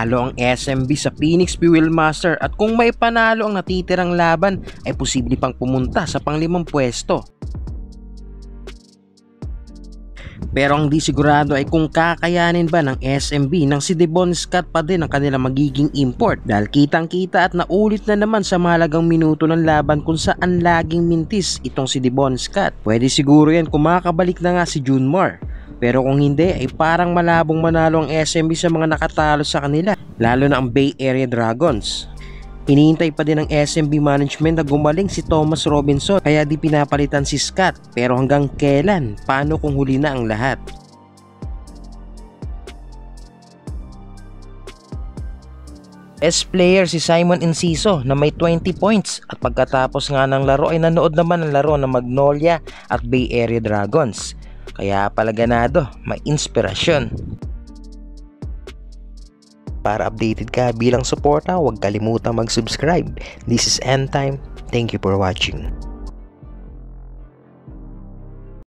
Talo ang SMB sa Phoenix Fuel Master at kung may panalo ang natitirang laban ay posible pang pumunta sa panglimang pwesto. Pero ang di sigurado ay kung kakayanin ba ng SMB nang si Devon Scott pa din ang kanilang magiging import dahil kitang kita at naulit na naman sa mahalagang minuto ng laban kung saan laging mintis itong si Devon Scott. Pwede siguro yan kung makakabalik na nga si Junmar, pero kung hindi ay parang malabong manalo ang SMB sa mga nakatalo sa kanila, lalo na ang Bay Area Dragons. Hinihintay pa din ng SMB management na gumaling si Thomas Robinson kaya di pinapalitan si Scott, pero hanggang kailan? Paano kung huli na ang lahat? Best player si Simon Enciso na may 20 points at pagkatapos nga ng laro ay nanood naman ng laro ng Magnolia at Bay Area Dragons. Kaya pala ganado, may inspirasyon. Para updated ka bilang suporta, huwag kalimutang mag-subscribe. This is End Time. Thank you for watching.